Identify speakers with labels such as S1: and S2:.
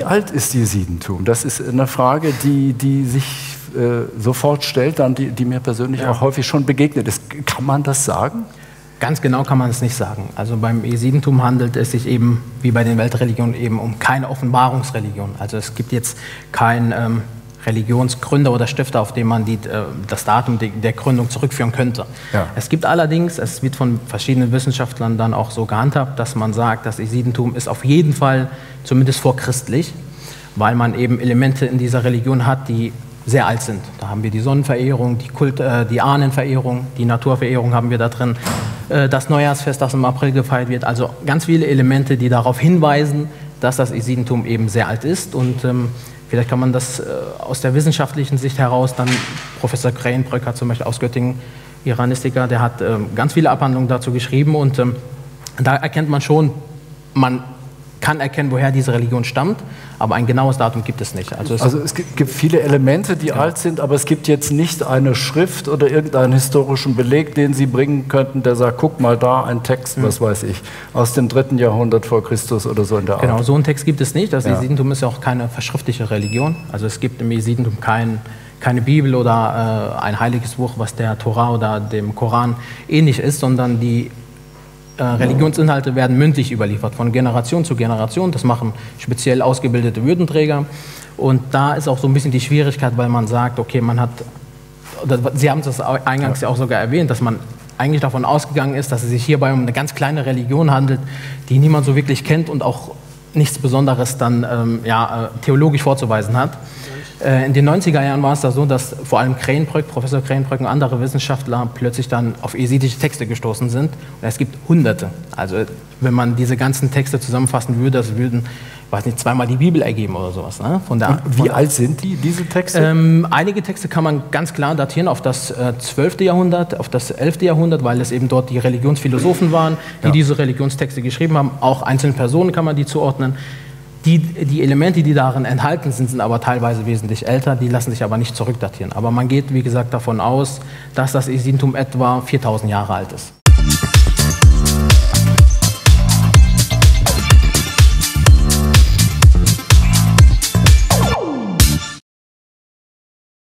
S1: Wie alt ist Jesidentum? Das ist eine Frage, die sich sofort stellt, dann die mir persönlich auch häufig schon begegnet ist. Kann man das sagen?
S2: Ganz genau kann man es nicht sagen. Also beim Jesidentum handelt es sich eben, wie bei den Weltreligionen, eben um keine Offenbarungsreligion. Also es gibt jetzt keinen Religionsgründer oder Stifter, auf den man das Datum der Gründung zurückführen könnte. Ja. Es gibt allerdings, es wird von verschiedenen Wissenschaftlern dann auch so gehandhabt, dass man sagt, das Jesidentum ist auf jeden Fall zumindest vorchristlich, weil man eben Elemente in dieser Religion hat, die sehr alt sind. Da haben wir die Sonnenverehrung, die Ahnenverehrung, die Naturverehrung haben wir da drin, das Neujahrsfest, das im April gefeiert wird. Also ganz viele Elemente, die darauf hinweisen, dass das Jesidentum eben sehr alt ist. Und vielleicht kann man das aus der wissenschaftlichen Sicht heraus, dann Professor Krähenbrück hat zum Beispiel aus Göttingen, Iranistiker, der hat ganz viele Abhandlungen dazu geschrieben. Und da erkennt man schon, man kann erkennen, woher diese Religion stammt, aber ein genaues Datum gibt es nicht.
S1: Also es gibt viele Elemente, die alt sind, aber es gibt jetzt nicht eine Schrift oder irgendeinen historischen Beleg, den Sie bringen könnten, der sagt, guck mal da, ein Text, was weiß ich, aus dem 3. Jahrhundert vor Christus oder so in der Art.
S2: Genau, so einen Text gibt es nicht. Das Jesidentum ist ja auch keine verschriftliche Religion. Also es gibt im Jesidentum keine Bibel oder ein heiliges Buch, was der Tora oder dem Koran ähnlich ist, sondern die Religionsinhalte werden mündlich überliefert, von Generation zu Generation. Das machen speziell ausgebildete Würdenträger. Und da ist auch so ein bisschen die Schwierigkeit, weil man sagt, okay, man hat, Sie haben das eingangs ja auch sogar erwähnt, dass man eigentlich davon ausgegangen ist, dass es sich hierbei um eine ganz kleine Religion handelt, die niemand so wirklich kennt und auch nichts Besonderes dann theologisch vorzuweisen hat. In den 90er Jahren war es da so, dass vor allem Krähenbrück, Professor Krähenbrück und andere Wissenschaftler plötzlich dann auf jesidische Texte gestoßen sind. Und es gibt Hunderte. Also wenn man diese ganzen Texte zusammenfassen würde, das würden, weiß nicht, zweimal die Bibel ergeben oder sowas. Ne?
S1: Wie alt sind diese Texte?
S2: Einige Texte kann man ganz klar datieren auf das 12. Jahrhundert, auf das 11. Jahrhundert, weil es eben dort die Religionsphilosophen waren, die diese Religionstexte geschrieben haben. Auch einzelne Personen kann man die zuordnen. Die Elemente, die darin enthalten sind, sind aber teilweise wesentlich älter, die lassen sich aber nicht zurückdatieren. Aber man geht, wie gesagt, davon aus, dass das Jesidentum etwa 4000 Jahre alt ist.